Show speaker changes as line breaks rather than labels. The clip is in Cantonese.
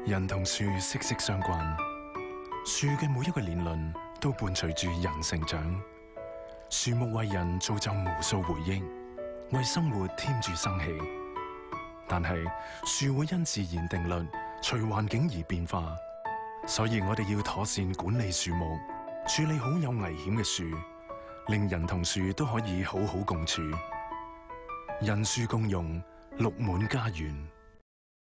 人同樹息息相關，樹嘅每一個年輪都伴隨住人成長。樹木為人造就無數回憶，為生活添住生氣。但係樹會因自然定律隨環境而變化，所以我哋要妥善管理樹木，處理好有危險嘅樹，令人同樹都可以好好共處。人樹共融，綠滿家園。